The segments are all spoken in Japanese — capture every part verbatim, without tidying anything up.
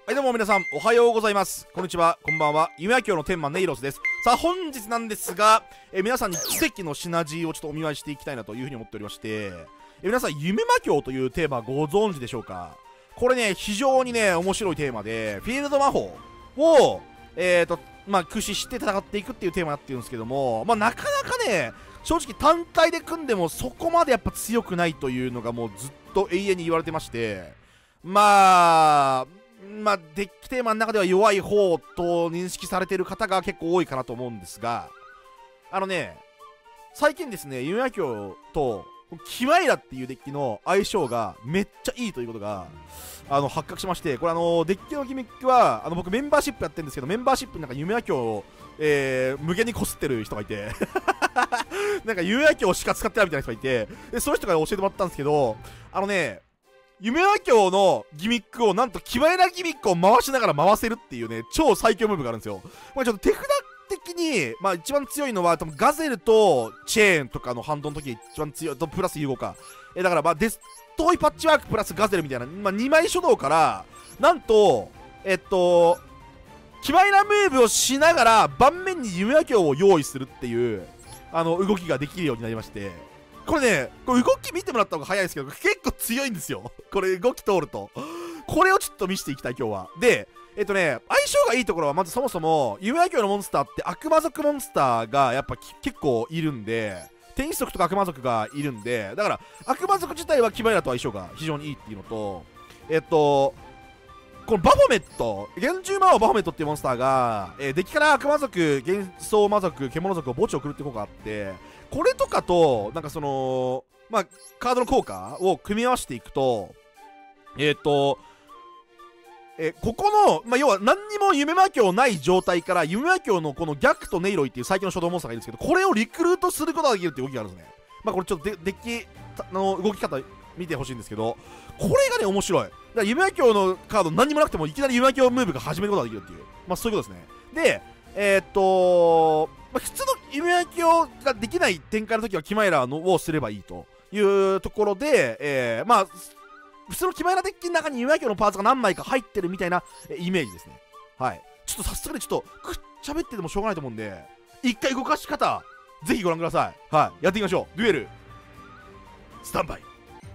はい、どうも皆さん、おはようございます。こんにちは、こんばんは。夢明の天満ネイロスです。さあ、本日なんですが、え皆さんに奇跡のシナジーをちょっとお見舞いしていきたいなというふうに思っておりまして、え皆さん、夢魔境というテーマご存知でしょうか？これね、非常にね、面白いテーマで、フィールド魔法を、えーと、まあ、駆使して戦っていくっていうテーマになってるんですけども、まあ、なかなかね、正直単体で組んでもそこまでやっぱ強くないというのがもうずっと永遠に言われてまして、まあ、まあ、デッキテーマの中では弱い方と認識されている方が結構多いかなと思うんですが、あのね、最近ですね、夢魔境とキマイラっていうデッキの相性がめっちゃいいということがあの発覚しまして、これあのデッキのギミックはあの僕メンバーシップやってるんですけど、メンバーシップになんか夢魔境を、えー、無限にこすってる人がいてなんか夢魔境しか使ってないみたいな人がいて、でその人から教えてもらったんですけど、あのね、夢魔境のギミックをなんとキマイラギミックを回しながら回せるっていうね、超最強ムーブがあるんですよ。まあ、ちょっと手札的に、まあ、一番強いのは多分ガゼルとチェーンとかのハンドの時一番強いとプラス融合か、えだからまあデストロイパッチワークプラスガゼルみたいな、まあ、にまい書道からなんとえっとキマイラムーブをしながら盤面に夢魔境を用意するっていうあの動きができるようになりまして、これね、これ動き見てもらった方が早いですけど、結構強いんですよ。これ動き通ると。これをちょっと見せていきたい、今日は。で、えっとね、相性がいいところは、まずそもそも、夢魔境のモンスターって悪魔族モンスターがやっぱ結構いるんで、天使族とか悪魔族がいるんで、だから、悪魔族自体はキマイラと相性が非常にいいっていうのと、えっと、このバフォメット、幻獣魔王バフォメットっていうモンスターが、えー、デッキから悪魔族、幻想魔族、獣族を墓地を送るって効果があって、これとかと、なんかその、まあ、カードの効果を組み合わせていくと、えっ、ー、と、えー、ここの、まあ、要は何にも夢魔境ない状態から、夢魔境のこのギャクとネイロイっていう最強の初動モンスターがいるんですけど、これをリクルートすることができるっていう動きがあるんですね。まあ、これちょっとデデッキの動き方見てほしいんですけど、これがね、面白い。だから夢魔境のカード何にもなくても、いきなり夢魔境ムーブが始めることができるっていう、まあ、そういうことですね。で、えー、っと、まあ、普通の夢魔境ができない展開の時はキマイラのをすればいいというところで、えー、まあ普通のキマイラデッキの中に夢魔境のパーツが何枚か入ってるみたいなイメージですね。はい。ちょっと早速ね、ちょっとくっちゃべっててもしょうがないと思うんで、一回動かし方ぜひご覧ください。はい、やっていきましょう。デュエルスタンバイ。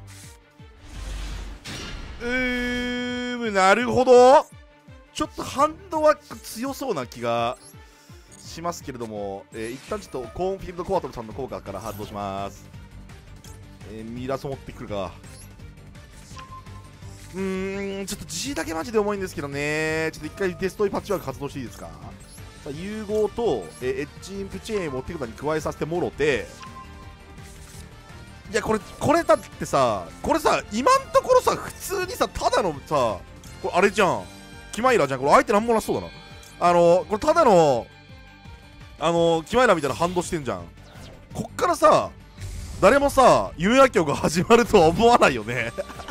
うーん、なるほど。ちょっとハンドワック強そうな気がしますけれども、えー、一旦ちょっとコーンフィールドコアトルさんの効果から発動します。えー、ミラソ持ってくるか。うーん、ちょっと G だけマジで重いんですけどね。ちょっと一回デストロイパッチワーク発動していいですか。さあ融合と、えー、エッジインプチェーンを手札に加えさせてもろて、いやこれこれだってさ、これさ今んところさ普通にさただのさ、これあれじゃん、キマイラじゃん。これ相手なんもなそうだな。あのこれただのあのキマイラみたいな反動してんじゃん。こっからさ誰もさ夢魔境が始まるとは思わないよね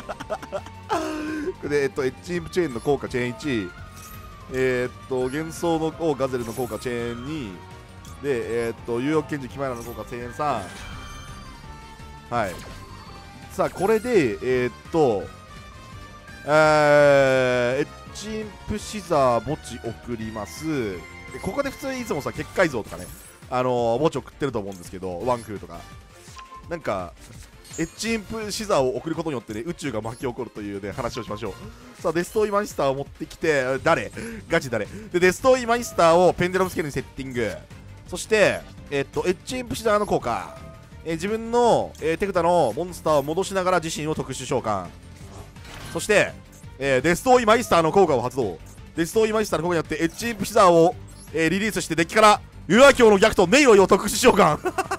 で、えっとエッジインプチェーンの効果チェーンいち、えー、っと幻想の王ガゼルの効果チェーンにで、えー、っと有力賢治キマイラの効果チェーンさん。はい。さあこれでえー、っとえー、エッジインプシザー墓地送ります。ここで普通にいつもさ結界像とかね、あのー、墓地送ってると思うんですけど、ワンクーとかなんかエッジインプシザーを送ることによってね宇宙が巻き起こるというね話をしましょう。さあデストロイマイスターを持ってきて、誰ガチ誰でデストロイマイスターをペンデラムスケールにセッティング。そしてえっとエッジインプシザーの効果、えー、自分の、えー、手札のモンスターを戻しながら自身を特殊召喚。そして、えー、デストロイマイスターの効果を発動。デストロイマイスターの効果によってエッジインプシザーを、えー、リリースしてデッキから夢魔境の逆とネイロイを特殊召喚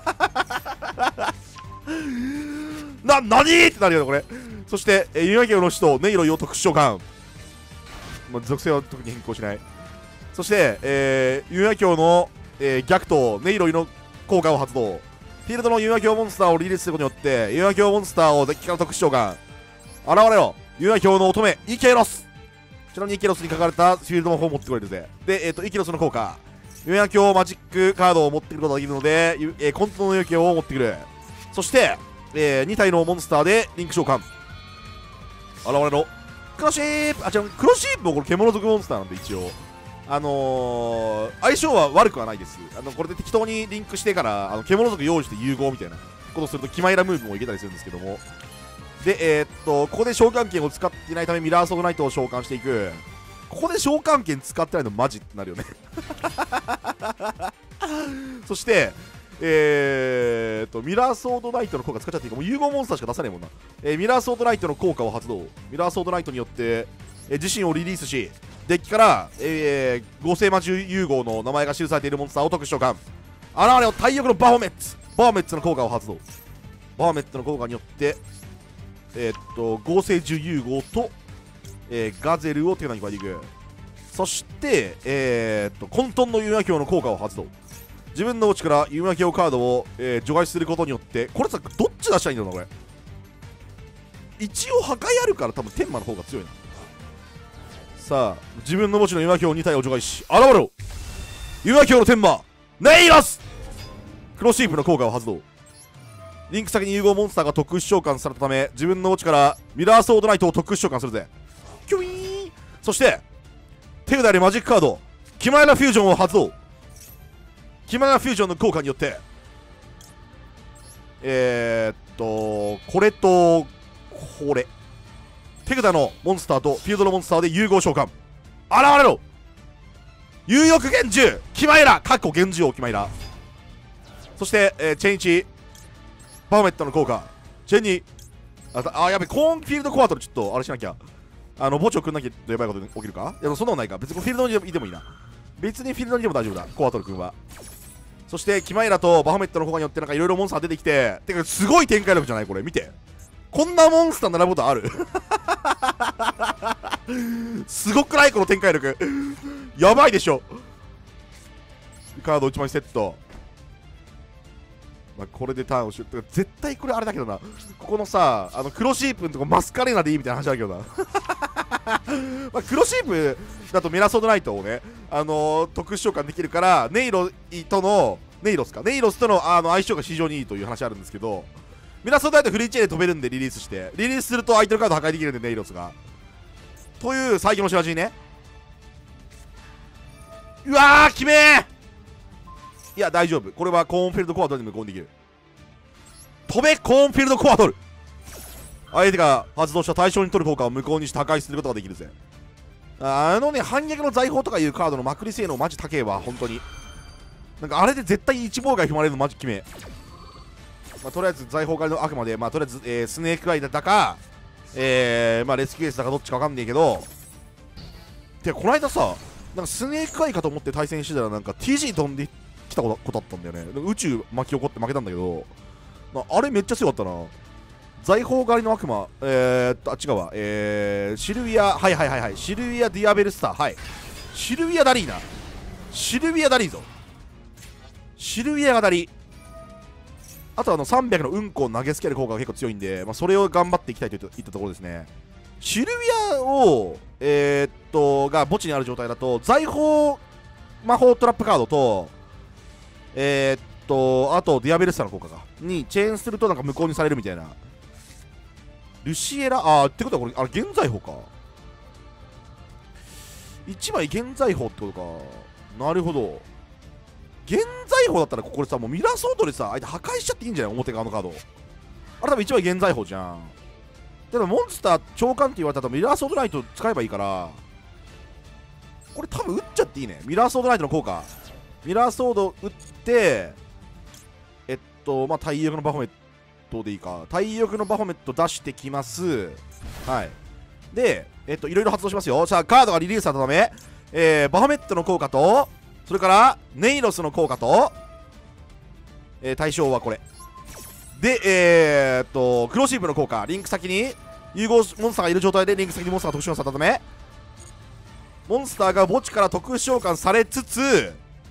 な、なにーってなるよねこれ。そして、えー、夢魔境の使徒ネイロイを特殊召喚、まあ、属性は特に変更しない。そして、えー、夢魔境の、えー、逆とネイロイの効果を発動。フィールドの夢魔境モンスターをリリースすることによって夢魔境モンスターをデッキから特殊召喚。現れろ夢魔境の乙女イケロス。ちなみにイケロスに書かれたフィールド魔法を持ってくれるぜ。で、えっ、ー、とイケロスの効果、夢魔境マジックカードを持ってくることができるので、えー、コントの夢魔境を持ってくる。そして、えー、に体のモンスターでリンク召喚。現れろクロシープ、あ、違う、クロシープもこれ獣族モンスターなんで一応あのー、相性は悪くはないです。あのこれで適当にリンクしてからあの獣族用意して融合みたいなことをするとキマイラムーブもいけたりするんですけども、で、えー、っとここで召喚剣を使っていないためミラーソードナイトを召喚していく。ここで召喚剣使ってないのマジってなるよねそしてえー、っとミラーソードナイトの効果使っちゃっていいか、もう融合モンスターしか出さないもんな。えー、ミラーソードナイトの効果を発動。ミラーソードナイトによって、えー、自身をリリースし、デッキから、えー、合成魔獣融合の名前が記されているモンスターを特殊召喚。現れを太翼のバフォメッツバフォメッツの効果を発動。バフォメッツの効果によってえー、っと合成獣融合と、えー、ガゼルを手札に加えていく。そしてえー、っと混沌の弓矢鏡の効果を発動。自分の墓地から弓矢鏡カードを、えー、除外することによって、これさどっち出したらいいんだろうな。これ一応破壊あるから多分天魔の方が強いな。さあ自分の墓地の弓矢鏡に体を除外し、現れろ弓矢鏡の天魔ネイロス。クロシープの効果を発動。リンク先に融合モンスターが特殊召喚されたため、自分の墓地からミラーソードナイトを特殊召喚するぜ。キュイーン。そして手札でマジックカードキマイラフュージョンを発動。キマイラフュージョンの効果によってえー、っとこれとこれ手札のモンスターとフィールドのモンスターで融合召喚。現れろ有翼幻獣キマイラかっこ幻獣王キマイラ。そして、えー、チェーンいちバーメットの効果。チェーンにああやべコーンフィールドコアトルちょっとあれしなきゃ。あの墓地を組んなきゃやばいこと起きるか。いやそんなことないか。別にフィールドにいてもいいな。別にフィールドにいても大丈夫だコアトル君は。そしてキマイラとバフォメットの効果によってなんかいろいろモンスター出てきて、てかすごい展開力じゃないこれ。見てこんなモンスター並ぶことあるすごくないこの展開力やばいでしょ。カードいちまいセット。まあ、これでターンをしよう。絶対これあれだけどな、ここのさあの黒シープのとこマスカレーナでいいみたいな話だけどなまあ黒シープだとミラソードナイトをね、あのー、特殊召喚できるからネイロとのネイロスかネイロスとのあの相性が非常にいいという話あるんですけど、ミラソードナイトフリーチェーンで飛べるんでリリースしてリリースすると相手のカード破壊できるんでネイロスがという最強のシナジーね。うわーきめー。いや大丈夫、これはコーンフィールドコアトルに無効にできる。飛べコーンフィールドコアトル。相手が発動した対象に取る効果を無効にして破壊することができるぜ。あのね反撃の財宝とかいうカードのまくり性能マジ高えわ本当に。なんかあれで絶対一妨害踏まれるのマジ決め。まあ、とりあえず財宝狩りの悪魔でまあとりあえず、えー、スネークアイだったかえー、まあレスキューエースだかどっちかわかんねえけど、てこの間さなんかスネークアイかと思って対戦してたらなんか ティージー 飛んで来たことだったんだよね。宇宙巻き起こって負けたんだけど、あれめっちゃ強かったな。財宝狩りの悪魔、えーっと、あ、違うわ、えー、シルビア、はいはいはいはい、シルビア・ディアベルスター、はい、シルビア・ダリーナ、シルビア・ダリーぞ、シルビアがダリー、あとあのさんびゃくのうんこを投げつける効果が結構強いんで、まあ、それを頑張っていきたいといったところですね。シルビアを、えー、っと、が墓地にある状態だと、財宝魔法トラップカードと、えー、っと、あとディアベルスターの効果がにチェーンするとなんか無効にされるみたいな。ルシエラ、あーってことはこれ、あれ、現在法か。いちまい現在法ってことか。なるほど。現在法だったら、これさ、もうミラーソードでさ、相手破壊しちゃっていいんじゃない表側のカード。あれ多分いちまい現在法じゃん。でもモンスター召喚って言われたらミラーソードライト使えばいいから、これ多分打っちゃっていいね。ミラーソードライトの効果。ミラーソード打って、えっと、まあ、太翼のバフォメットでいいか。太翼のバフォメット出してきます。はい。で、えっと、いろいろ発動しますよ。さあ、カードがリリースされたため、えー、バフォメットの効果と、それから、ネイロスの効果と、えー、対象はこれ。で、えー、っと、クロシープの効果。リンク先に、融合モンスターがいる状態でリンク先にモンスターが特殊召喚されたため、モンスターが墓地から特殊召喚されつつ、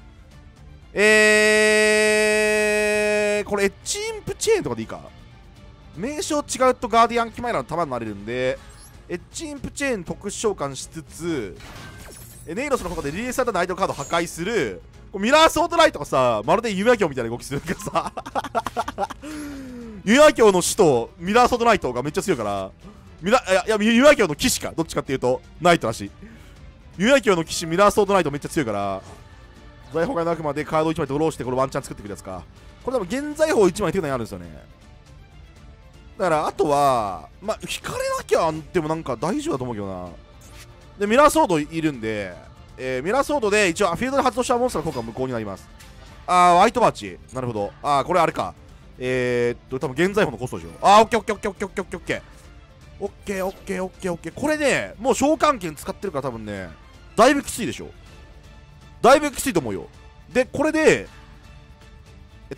えー、これエッジインプチェーンとかでいいか。名称違うとガーディアンキマイラの弾になれるんで、エッジインプチェーン特殊召喚しつつ、ネイロスの効果でリリースされた相手のカードを破壊する。ミラーソードライトがさ、まるで弓矢鏡みたいな動きするけどさ弓矢鏡の死とミラーソードライトがめっちゃ強いから、 ミラ、いや、いや、ユアキョの騎士か。どっちかっていうと、ナイトらしい。ユアキョの騎士、ミラーソードナイトめっちゃ強いから、財宝がなくまでカードいちまいドローして、これワンチャン作ってくるやつか。これ多分現在宝いちまい手札にあるんですよね。だから、あとは、まあ、引かれなきゃ、でもなんか大丈夫だと思うけどな。で、ミラーソードいるんで、えー、ミラーソードで一応フィールドで発動したモンスターの効果が無効になります。あー、ホワイトバーチ。なるほど。あー、これあれか。えー、っと、多分現在宝のコストでしょ。あー、オッケーオッケーオッケーオッケーオッケーオッケー。オッケーオッケーオッケーオッケー。これね、もう召喚剣使ってるから多分ね、だいぶきついでしょ。だいぶきついと思うよ。で、これで、えっ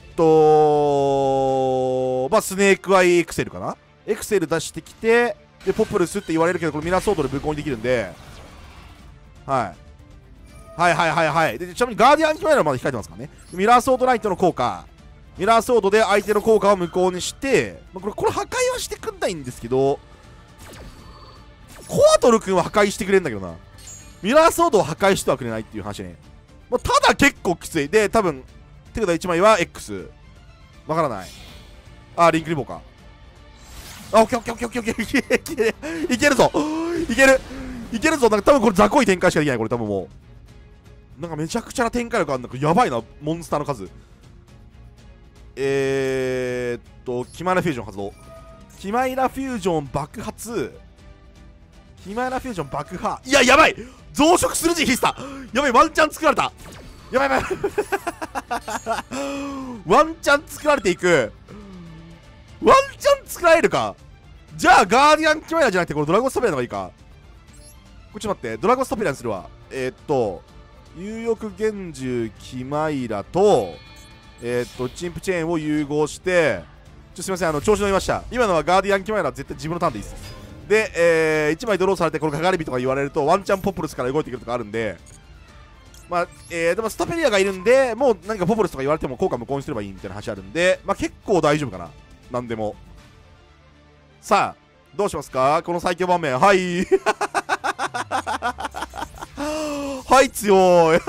とまあ、スネークアイエクセルかな。エクセル出してきて、で、ポプルスって言われるけど、これミラーソードで無効にできるんで、はい。はいはいはいはい。で、ちなみにガーディアンキマイラはまだ控えてますからね。ミラーソードライトの効果。ミラーソードで相手の効果を無効にして、まあ、これ、これ破壊はしてくんないんですけど、コアトル君は破壊してくれんだけどな。ミラーソードを破壊してはくれないっていう話ね。まあ、ただ結構きつい。で、多分、手札いちまいは X。わからない。あ、リンクリボーか。あ、オッケーオッケーオッケーオッケーオッケー。いけるぞいけるいけるぞ。なんか多分これ雑魚い展開しかできない。これ多分もう。なんかめちゃくちゃな展開力ある。なんかやばいな、モンスターの数。えーっと、キマイラフュージョン発動。キマイラフュージョン爆発。キマイラフュージョン爆破。いや、やばい増殖するじ、ヒスタ。やばい、ワンチャン作られた。やばいやばいワンチャン作られていく。ワンチャン作られるか。じゃあ、ガーディアンキマイラじゃなくて、これドラゴンストペラの方がいいか。これちょっと待って、ドラゴンストペラにするわ。えー、っと、有翼幻獣キマイラと、えー、っと、チンプチェーンを融合して、ちょすみません、あの調子乗りました。今のはガーディアンキマイラ絶対自分のターンでいいです。で、えー、いちまいドローされて、これかかり火とか言われると、ワンチャンポプルスから動いてくるとかあるんで、まあ、えー、でもスタペリアがいるんで、もう何かポプルスとか言われても効果無効にすればいいみたいな話あるんで、まあ結構大丈夫かな。なんでも。さあ、どうしますかこの最強盤面。はい。はい、強い。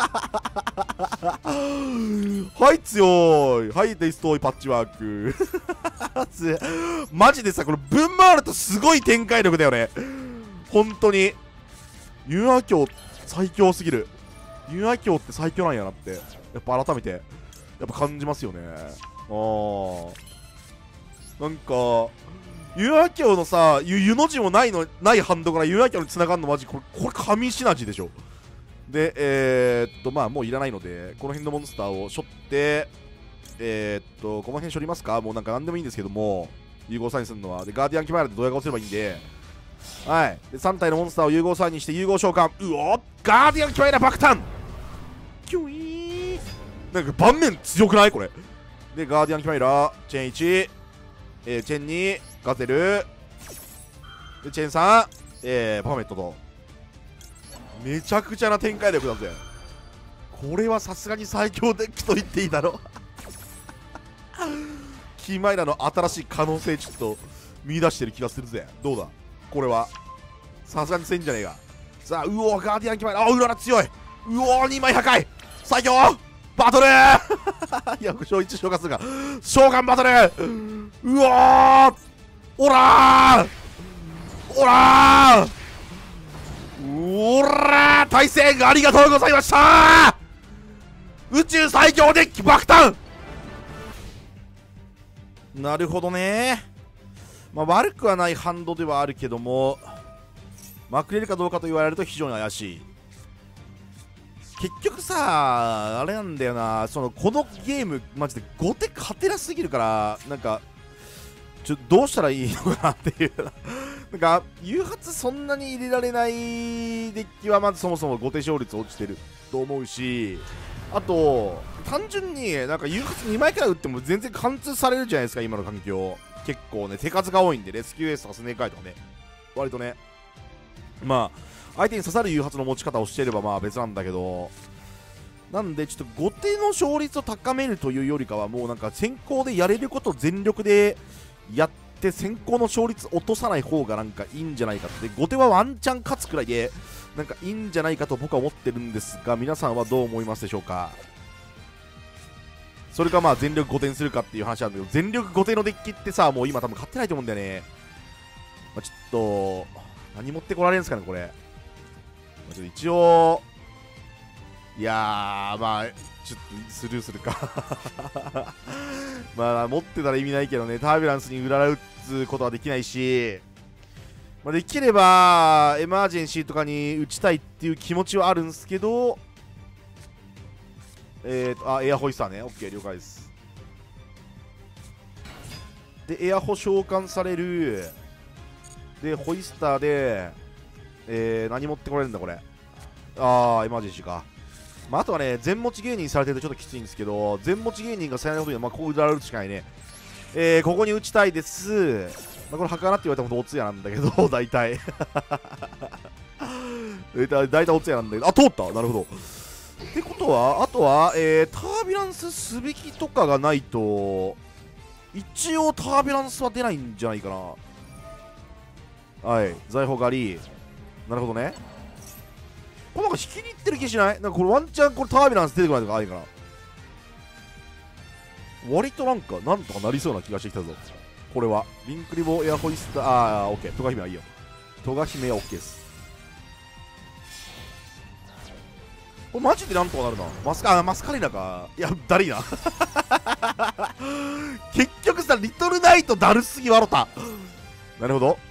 はい、強い。はい、デイストーイパッチワーク。マジでさ、これ分回るとすごい展開力だよね。本当に。ユアキョ最強すぎる。ユアキョって最強なんやなって、やっぱ改めて、やっぱ感じますよね。あー。なんか、ユアキョのさ、ユユの字もないの、ないハンドからユアキョに繋がるのマジ、これ、これ神シナジーでしょ。で、えー、っと、まあもういらないので、この辺のモンスターを背負って、えー、っと、この辺処理ますか。もうなんか何でもいいんですけども、融合サインするのは。で、ガーディアンキマイラでドヤ顔すればいいんで、はい。で、さん体のモンスターを融合サインにして融合召喚。うおガーディアンキマイラ爆誕キュイーン。なんか盤面強くないこれ。で、ガーディアンキマイラ、チェーンいち、えー、チェーンに、ガゼル、で、チェーンさん、えー、パーメットと。めちゃくちゃな展開力だぜ。これはさすがに最強デッキと言っていいだろう。キマイラの新しい可能性ちょっと見出してる気がするぜ。どうだこれは。さすがにせんじゃねえか。さあ、うおガーディアンキマイラ。あ、うらら強い。うおにまい破壊最強バトルいや、小一召喚するか。召喚バトルうおーおらーおらーおらー対戦ありがとうございました宇宙最強デッキ爆誕。なるほどね。まあ悪くはないハンドではあるけども、まくれるかどうかと言われると非常に怪しい。結局さあれなんだよな、そのこのゲームマジで後手勝てなすぎるから、なんかちょっとどうしたらいいのかなっていうなんか誘発そんなに入れられないデッキはまずそもそも後手勝率落ちてると思うし、あと単純になんか誘発にまいから打っても全然貫通されるじゃないですか今の環境。結構ね手数が多いんで、レスキューエースとかスネークアイとかね割とね、まあ相手に刺さる誘発の持ち方をしていればまあ別なんだけど、なんでちょっと後手の勝率を高めるというよりかはもうなんか先行でやれることを全力でやって先行の勝率落とさない方がなんかいいんじゃないかって、後手はワンチャン勝つくらいでなんかいいんじゃないかと僕は思ってるんですが、皆さんはどう思いますでしょうか。それかまあ全力後手にするかっていう話なんだけど、全力後手のデッキってさもう今多分勝ってないと思うんだよね。 まあ、ちょっと何持ってこられるんですかねこれ。まあ、ちょっと一応いやーまあちょっとスルーするかまあ持ってたら意味ないけどね、タービュランスに裏打つことはできないし、まあ、できればエマージェンシーとかに打ちたいっていう気持ちはあるんですけど、えーとあエアホイスターね、 OK 了解です。でエアホ召喚される。でホイスターで、えー、何持ってこれるんだこれ。ああエマージェンシーか。まあ、あとはね、全持ち芸人されてるとちょっときついんですけど、全持ち芸人が最大のことには、まあ、ここ打たれるしかないね。えー、ここに打ちたいです。まあ、これ、はかなって言われたらほんとおつやなんだけど、大体。大体おつやなんだけど、あ、通ったなるほど。ってことは、あとは、えー、タービュランスすべきとかがないと、一応タービュランスは出ないんじゃないかな。はい、財宝狩り。なるほどね。これなんか引きにいってる気しない？なんかこれワンチャンこれタービュランス出てこないとかないから。割となんかなんとかなりそうな気がしてきたぞ。これは。リンクリボエアホイスター、あー、オッケー。トガ姫はいいよ。トガ姫はオッケーです。これマジでなんとかなるな。マスカ、あ、マスカリーナか。いや、だりーな。結局さ、リトルナイトだるすぎわろた。なるほど。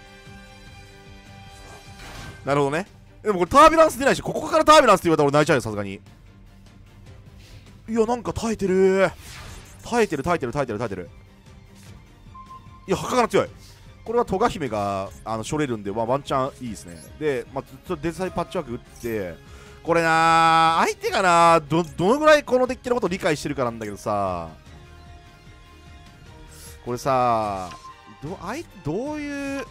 なるほどね。でもこれタービュランス出ないし、ここからタービュランスって言われたら俺泣いちゃうよ、さすがに。いや、なんか耐えてる耐えてる耐えてる耐えてる耐えてる。いや、はかが強い。これはトガ姫があのしょれるんで、まあ、ワンチャンいいですね。で、まあ、ちょっとデザインパッチワーク打って、これなー、相手がなー、ど、どのぐらいこのデッキのことを理解してるかなんだけどさ、これさ、ど、相手、どういう、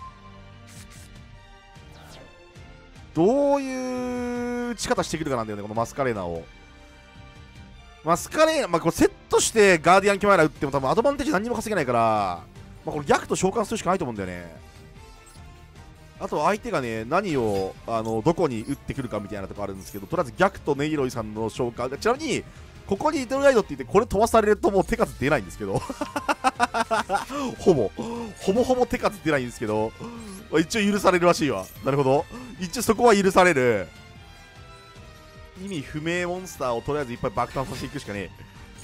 どういう打ち方してくるかなんだよね、このマスカレーナを。マスカレーナ、まあ、これセットしてガーディアンキマイラ打っても多分アドバンテージ何にも稼げないから、まあ、これ逆と召喚するしかないと思うんだよね。あと相手がね、何をあのどこに打ってくるかみたいなとこあるんですけど、とりあえず逆とネイロイさんの召喚、ちなみにここにリトルライドって言ってこれ飛ばされるともう手数出ないんですけどほぼほぼほぼ手数出ないんですけど、一応許されるらしいわ。なるほど、一応そこは許される。意味不明モンスターをとりあえずいっぱい爆誕させていくしかね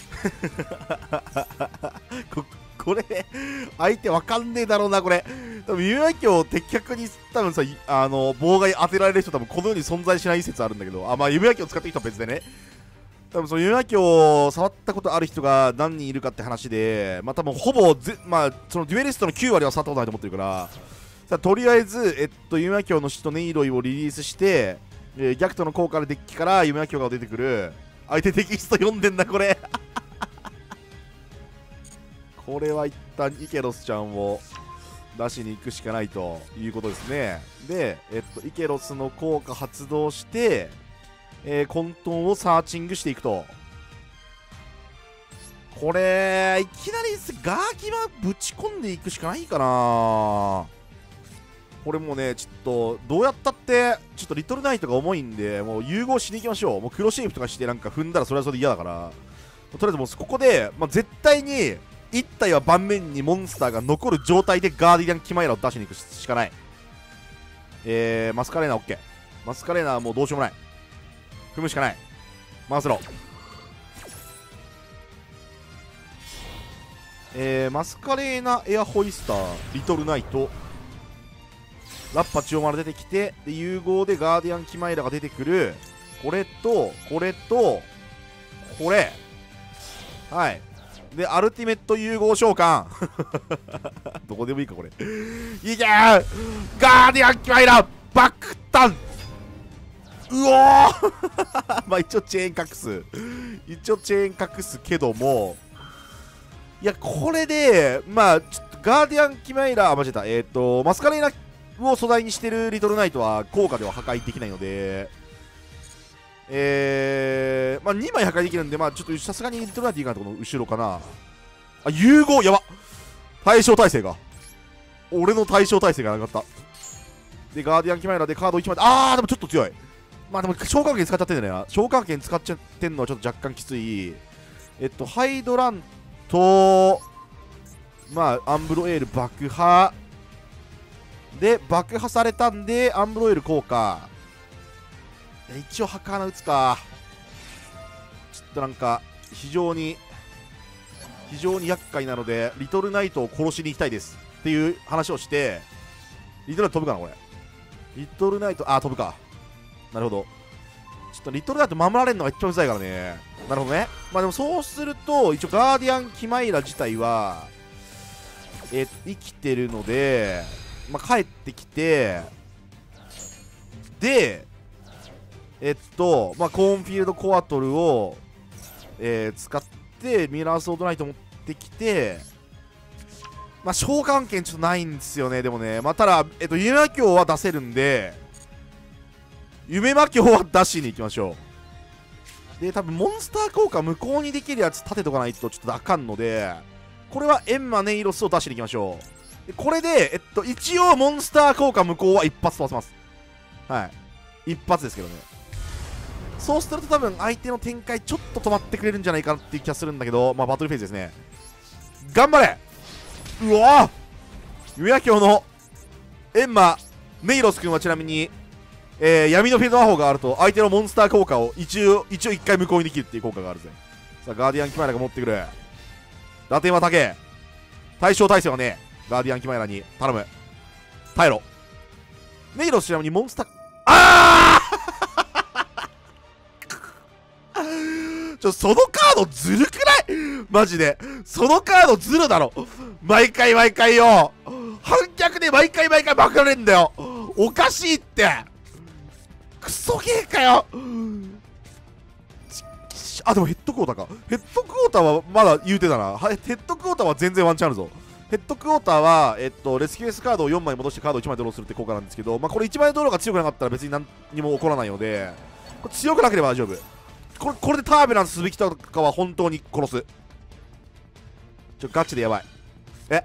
えこ, これ相手わかんねえだろうな。これ多分有愛鏡敵客に多分さ、あの妨害当てられる人多分この世に存在しない説あるんだけど、あ、まあ有愛鏡を使ってる人は別でね、多分その有愛鏡を触ったことある人が何人いるかって話で、まあ多分ほぼぜ、まあそのデュエリストのきゅうわりは触ったことないと思ってるから、さとりあえずえっと有愛鏡の使徒ネイロイをリリースして、えー、逆との効果でデッキから夢明鏡が出てくる。相手テキスト読んでんだこれこれは一旦イケロスちゃんを出しに行くしかないということですね。で、えっと、イケロスの効果発動して、えー、混沌をサーチングしていくと。これいきなりガーキマぶち込んでいくしかないかな。これもうね、ちょっとどうやったってちょっとリトルナイトが重いんで、もう融合しに行きましょう。もう黒シェイプとかしてなんか踏んだらそれはそれで嫌だから、とりあえずもうここで、まあ、絶対にいち体は盤面にモンスターが残る状態でガーディアンキマイラを出しに行くしかない。えー、マスカレーナ OK。 マスカレーナはもうどうしようもない、踏むしかない。回せろ。えー、マスカレーナエアホイスターリトルナイトラッパ千代丸出てきて、で融合でガーディアンキマイラが出てくる。これとこれとこれ、はいでアルティメット融合召喚どこでもいいかこれ。いけーガーディアンキマイラ爆弾。うおーまあ一応チェーン隠す一応チェーン隠すけども、いやこれでまあちょっとガーディアンキマイラ、あ間違えた、えっ、ー、とマスカレーナを素材にしてるリトルナイトは効果では破壊できないので、えー、まあにまい破壊できるんで、まあちょっとさすがにリトルナイトいいかなと、この後ろかなあ。融合やば、対象耐性が俺の対象耐性がなかった。でガーディアンキマイラでカードいちまい、あーでもちょっと強い。まあでも召喚権使っちゃってんだよな。召喚権使っちゃってんのはちょっと若干きつい。えっとハイドランとまあアンブロエール爆破で爆破されたんでアンブロイル効果。一応墓穴打つか。ちょっとなんか非常に非常に厄介なのでリトルナイトを殺しに行きたいですっていう話をして、リトルナイト飛ぶかなこれ。リトルナイト、あー飛ぶか。なるほど。ちょっとリトルナイト守られるのが一番うざいからね。なるほどね。まあでもそうすると一応ガーディアンキマイラ自体はえー、生きてるので、まあ、帰ってきて、でえっとまあコーンフィールドコアトルを、えー、使ってミラーソードナイト持ってきて、まあ召喚権ちょっとないんですよね。でもね、まあただ、えっと、夢魔境は出せるんで夢魔境は出しに行きましょう。で多分モンスター効果無効にできるやつ立てとかないとちょっとあかんので、これはエンマネイロスを出しに行きましょう。でこれで、えっと、一応モンスター効果無効は一発飛ばせます。はい一発ですけどね。そうすると多分相手の展開ちょっと止まってくれるんじゃないかなっていう気がするんだけど、まあバトルフェーズですね。頑張れ。うわー夢魔境のエンマネイロス君はちなみに、えー、闇のフェード魔法があると相手のモンスター効果を一応一応一回無効にできるっていう効果があるぜ。さあガーディアンキマイラが持ってくる。打点は高え。対象対戦はねガーディアンキマイラに頼む。耐えろ。ネイロスちなみにモンスター、あーちょそのカードずるくないマジで。そのカードずるだろ。毎回毎回よ反逆で毎回毎回負けられんだよ。おかしいって。クソゲーかよ。あでもヘッドクォーターか。ヘッドクォーターはまだ言うてたな。ヘッドクォーターは全然ワンチャンあるぞ。ヘッドクォーターは、えっと、レスキューエスカードをよんまい戻してカードをいちまいドローするって効果なんですけど、まあ、これいちまいドローが強くなかったら別に何にも起こらないので、これ強くなければ大丈夫。これこれでターベランスすべきとかは本当に殺す。ちょガチでやばい。え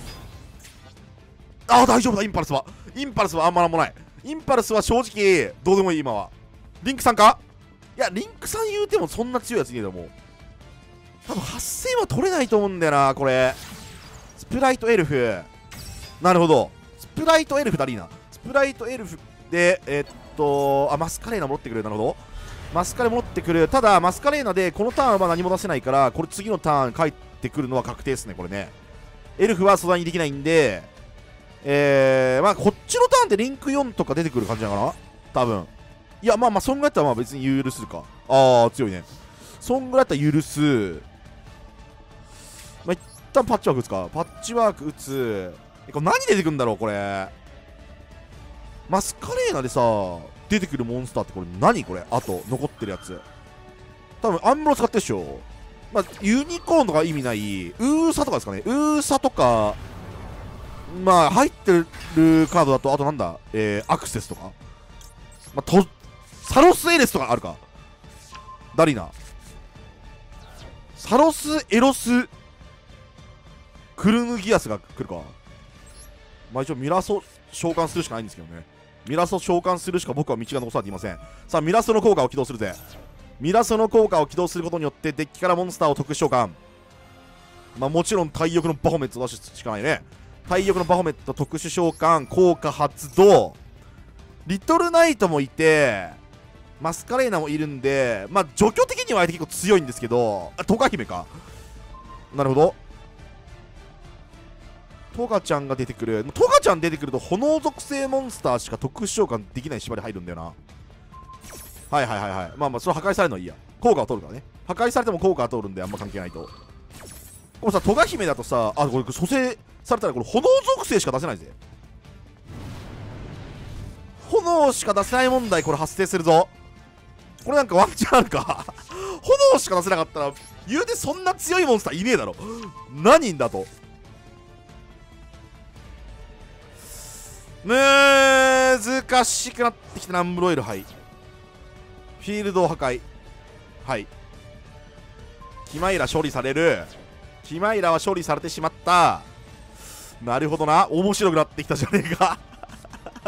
あー大丈夫だ。インパルスはインパルスはあんまなんもない。インパルスは正直どうでもいい。今はリンクさんか。いやリンクさん言うてもそんな強いやついねえだろ。もう多分はっせんは取れないと思うんだよなこれ。スプライトエルフ、なるほど。スプライトエルフだりーな。スプライトエルフでえー、っとあマスカレーナ戻ってくる。なるほどマスカレ戻ってくる。ただマスカレーナでこのターンは何も出せないから、これ次のターン帰ってくるのは確定ですねこれね。エルフは素材にできないんで、えー、まあこっちのターンってリンクよんとか出てくる感じなのかな多分。いやまあまあそんぐらいだったらまあ別に許すか。ああ強いね。そんぐらいだったら許す。まあ一旦パッチワーク打つか。パッチワーク打つ。えこれ何出てくるんだろうこれ。マスカレーナでさ出てくるモンスターってこれ何これ。あと残ってるやつ多分アンブロ使ってるでしょ。まあユニコーンとか意味ない。ウーサとかですかね。ウーサとかまあ入ってるカードだとあとなんだ、えー、アクセスとか、まあ、とサロスエレスとかあるか。ダリーナサロスエロスクルヌギアスが来るか。まあ一応ミラソ召喚するしかないんですけどね。ミラソ召喚するしか僕は道が残されていません。さあミラソの効果を起動するぜ。ミラソの効果を起動することによってデッキからモンスターを特殊召喚。まあもちろん体翼のバホメットを出すしかないね。体翼のバホメット特殊召喚効果発動。リトルナイトもいてマスカレーナもいるんで、まあ除去的には相手結構強いんですけど、あトカ姫か。なるほど。トガちゃんが出てくる。トガちゃん出てくると炎属性モンスターしか特殊召喚できない縛り入るんだよな。はいはいはいはい。まあまあそれ破壊されるのはいいや。効果を取るからね。破壊されても効果を取るんであんま関係ないと。でもさトガ姫だとさ、あこれ蘇生されたらこれ炎属性しか出せないぜ。炎しか出せない問題これ発生するぞ。これなんかワンチャンあるか炎しか出せなかったら言うてそんな強いモンスターいねえだろ。何人だと難しくなってきたな。アンブロイルはいフィールドを破壊。はいキマイラ処理される。キマイラは処理されてしまった。なるほどな。面白くなってきたじゃねえか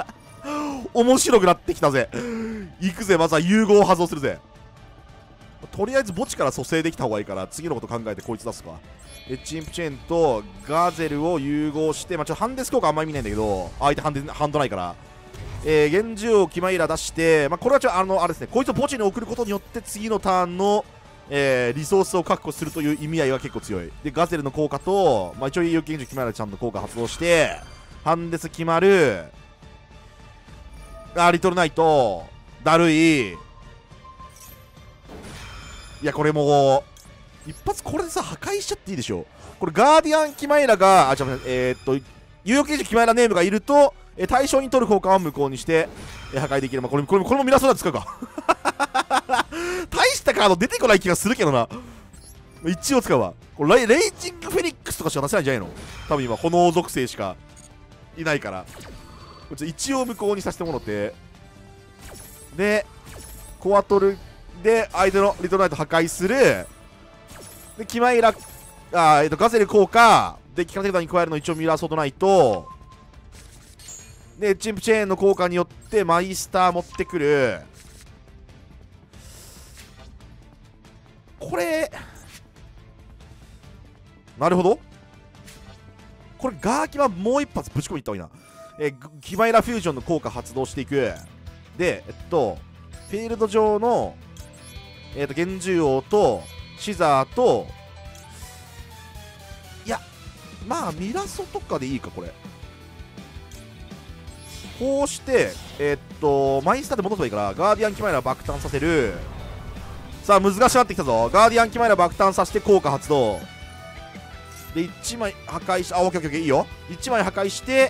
面白くなってきたぜ。行くぜ。まずは融合を発動するぜ。 とりあえず墓地から蘇生できた方がいいから次のこと考えてこいつ出すか。でチンプチェーンとガゼルを融合して、まあ、ちょっとハンデス効果あんまり見ないんだけど、相手ハンデハンドないから、えー、幻獣王キマイラ出して、まあ、これはちょっとあのあれですね、こいつを墓地に送ることによって次のターンの、えー、リソースを確保するという意味合いが結構強い。でガゼルの効果と、まあ、一応有機幻獣キマイラちゃんと効果発動してハンデス決まる。あリトルナイトだるい。いやこれもう一発これでさ破壊しちゃっていいでしょ。これガーディアンキマイラがあちょっとえー、っと有力キマイラネームがいると、えー、対象に取る効果を無効にして、えー、破壊できる。まあ、これこれこれもミラソーダ使うか大したカード出てこない気がするけどな。一応使うわ。これレイレイジングフェニックスとかしか出せないんじゃないの。多分今炎属性しかいないから一応無効にさせてもらって、でコアトルで相手のリトルナイト破壊する。でキマイラあ、えー、とガゼル効果でキカテクタに加えるの一応ミラーソードナイトでチンプチェーンの効果によってマイスター持ってくる。これなるほど。これガーキマもう一発ぶち込みいった方がいいな。えー、キマイラフュージョンの効果発動していく。でえっとフィールド上のえっと幻獣王とシザーと、いやまあミラソとかでいいか。これこうしてえー、っとマイスターで戻せばいいからガーディアンキマイラ爆誕させる。さあ難しくなってきたぞ。ガーディアンキマイラ爆誕させて効果発動でいちまい破壊し、あオッケーオッケーオッケーいいよ。いちまい破壊して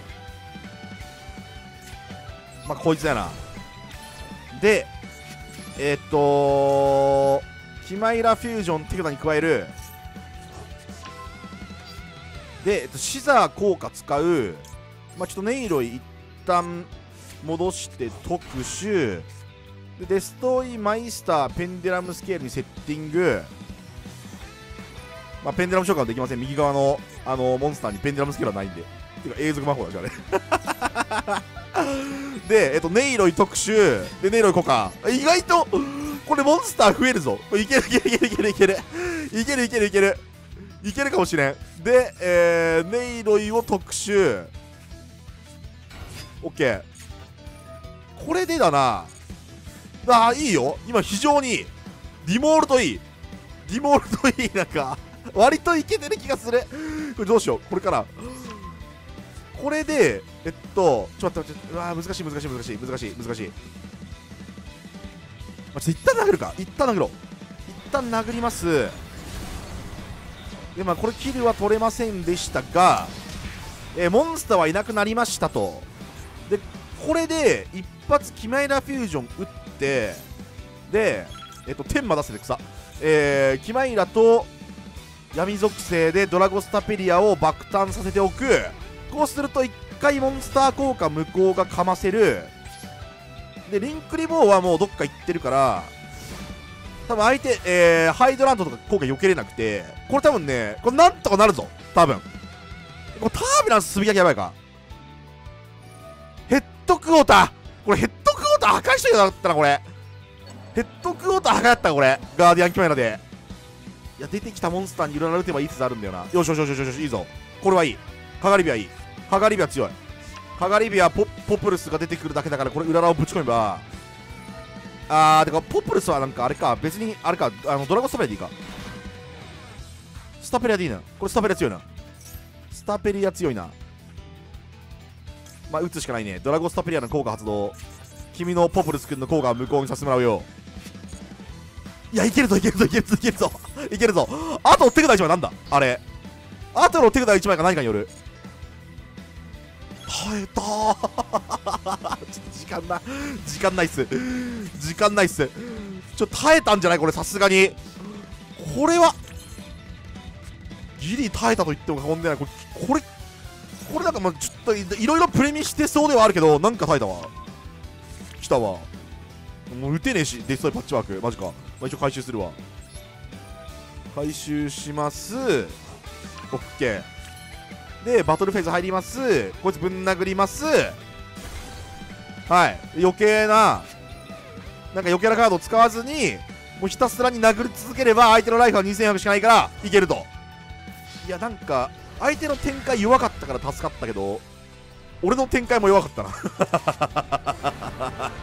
まあこいつやな。でえー、っとキマイラフュージョン手札に加える。で、えっと、シザー効果使う。まあ、ちょっとネイロイ一旦戻して特殊でデストイマイスターペンデラムスケールにセッティング。まあ、ペンデラム召喚はできません。右側のあのモンスターにペンデラムスケールはないんで。てか永続魔法だじゃあれで、えっと、ネイロイ特殊でネイロイ効果。意外とこれモンスター増えるぞ。いけるいけるいけるいけるいけるいけるいけるいけるいけるかもしれん。で、えー、ネイロイを特殊 OK。 これでだなあーいいよ。今非常にいい。ディモールといいディモールといい。なんか割といけてる気がする。これどうしよう。これからこれでえっとちょっと待って、うわー難しい難しい難しい難しい難しい。まあ、ちょっと一旦殴るか。一旦殴ろう。一旦殴ります。でまあこれキルは取れませんでしたが、えー、モンスターはいなくなりましたと。でこれで一発キマイラフュージョン打ってでえっと天魔出せて草、えー、キマイラと闇属性でドラゴスタペリアを爆誕させておく。こうするといっかいモンスター効果無効がかませる。でリンクリボーはもうどっか行ってるから多分相手、えー、ハイドランドとか効果避けれなくて、これ多分ねこれなんとかなるぞ多分。これタービュランスすびきやばいか。ヘッドクォーターこれヘッドクォーター破壊しといたかったな。これヘッドクォーター破壊だったこれガーディアンキマイラで。いや出てきたモンスターにいろいろ打てばいいつあるんだよな。よしよしよしよしよしいいぞ。これはいい。カガリビはいい。カガリビは強い。カガリビは ポ, ポプルスが出てくるだけだからこれ裏ラをぶち込めばあーてかポプルスはなんかあれか別にあれかあのドラゴンスタペリアでいいか。スタペリアでいいな。これスタペリア強いな。スタペリア強いな。まあ打つしかないね。ドラゴンスタペリアの効果発動。君のポプルス君の効果を無効にさせてもらうよ。いやいけるぞいけるぞいけるぞいけるぞいけるぞ。あと手札いちまいなんだあれ。あとの手札いちまいが何かによる。耐えたー時間な時間ないっす時間ないっす。ちょっと耐えたんじゃないこれさすがに。これはギリ耐えたと言っても過言でない。これこれこれなんかまあちょっといろいろプレミしてそうではあるけどなんか耐えたわ。来たわ。もう打てねえしデストイパッチワークマジか。まあ、一応回収するわ。回収します。オッケーでバトルフェーズ入ります。こいつぶん殴ります。はい余計ななんか余計なカードを使わずにもうひたすらに殴り続ければ相手のライフはにせんひゃくしかないからいけると。いやなんか相手の展開弱かったから助かったけど、俺の展開も弱かったな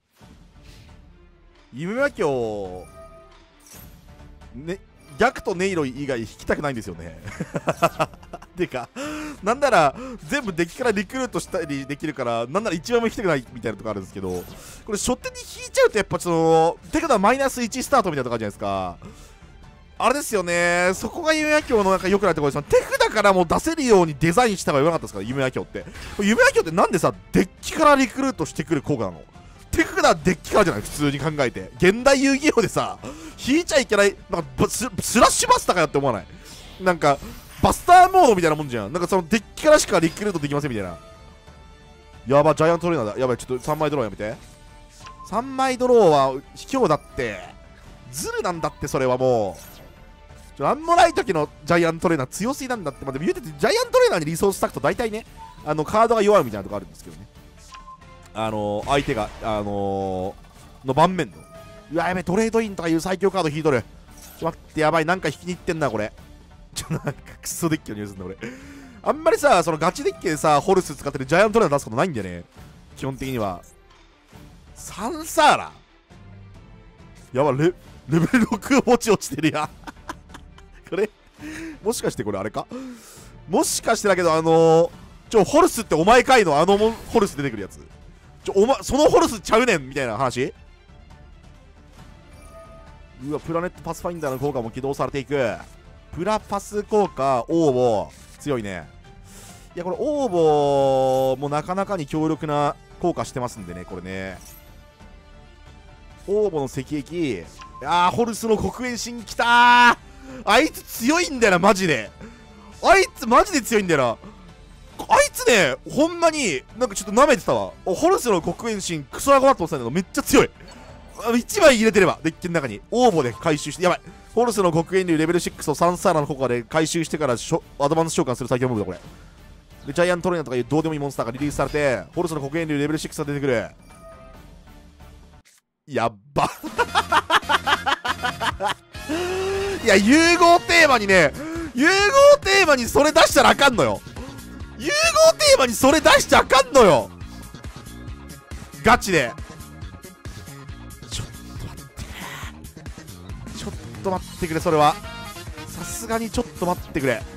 夢魔境ね、逆とネイロイ以外引きたくないんですよねてかなんなら全部デッキからリクルートしたりできるから、なんなら一番も引きたくないみたいなとこあるんですけど、これ初手に引いちゃうとやっぱその手札マイナスいちスタートみたいなとこあるじゃないですか。あれですよね、そこが夢魔境のなんか良くないところですよ。手札からもう出せるようにデザインした方が良かったですから、夢魔境って。夢魔境ってなんでさデッキからリクルートしてくる効果なの？手札デッキからじゃない普通に考えて。現代遊戯王でさ引いちゃいけないなんかススラッシュバスターかよって思わない？なんかバスターモードみたいなもんじゃん。なんかそのデッキからしかリクルートできませんみたいな。やば、ジャイアントトレーナーだ。やばい、ちょっとさんまいドローやめて。さんまいドローは卑怯だって。ズルなんだって、それはもう。ちょ、なんもない時のジャイアントトレーナー強すぎなんだって。まあ、でも言うてて、ジャイアントトレーナーにリソース割くと大体ね、あの、カードが弱いみたいなとこあるんですけどね。あのー、相手が、あのー、の盤面の。うわ、やべ、トレードインとかいう最強カード引いとる。ちょ、待って、やばい、なんか引きに行ってんな、これ。ちょ、なんかクソデッキのニュースんだ、俺。あんまりさ、そのガチデッキでさ、ホルス使ってるジャイアントトレーナー出すことないんだよね。基本的には。サンサーラやば、レ、レベルろく持ち落ちてるやん。これ、もしかしてこれあれかもしかしてだけど、あのー、ちょ、ホルスってお前かいのあのホルス出てくるやつ。ちょ、おま、そのホルスちゃうねんみたいな話。うわ、プラネットパスファインダーの効果も起動されていく。プラパス効果、オーボ強いね。いや、これオーボもなかなかに強力な効果してますんでね、これね。オーボの石壁。あー、ホルスの黒煙神きたー。あいつ強いんだよな、マジで。あいつマジで強いんだよな。あいつね、ほんまになんかちょっと舐めてたわ。ホルスの黒煙神クソアゴだと思ってたんだけど、めっちゃ強い。いちまい入れてればデッキの中にオーボで回収して、やばい、ホルスの黒煙竜レベルろくをさんサーラの効果で回収してからアドバンス召喚する最強ムーブだこれで。ジャイアントトレーナーとかいうどうでもいいモンスターがリリースされて、ホルスの黒煙竜レベルろくが出てくる。やっばいや、融合テーマにね、融合テーマにそれ出したらあかんのよ。融合テーマにそれ出しちゃあかんのよ、ガチで。ちょっと待ってくれ、ちょっと待ってくれ、それはさすがにちょっと待ってくれ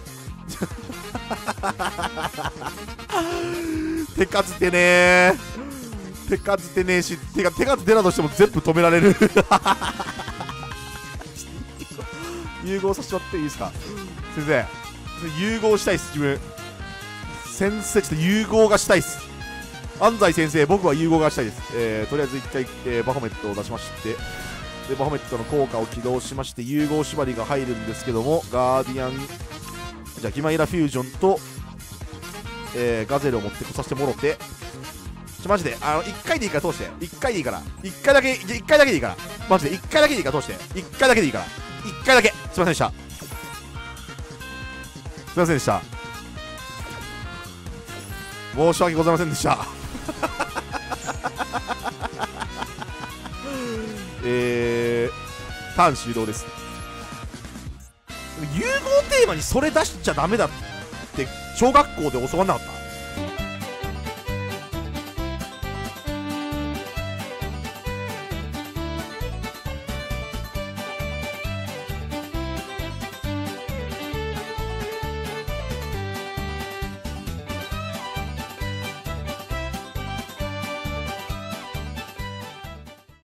手数出ねえ、手数出ねえし、てか手数出たとしても全部止められる融合させてもらっていいですか先生。融合したいっす自分。先生ちょっと融合がしたいっす。安西先生、僕は融合がしたいです。えー、とりあえず一回、えー、バフォメットを出しまして、でバフォメットの効果を起動しまして融合縛りが入るんですけども、ガーディアンじゃあギマイラフュージョンと、えー、ガゼルを持ってこさせてもろて、ちょマジであのいっかいでいいから通して、いっかいでいいから、いっかいだけ、いっかいだけでいいから、マジでいっかいだけでいいから通して、いっかいだけでいいから、いっかいだけ、すいませんでした、すいませんでした、申し訳ございませんでしたえー、ターン終了です。融合テーマにそれ出しちゃダメだって小学校で教わんなかった？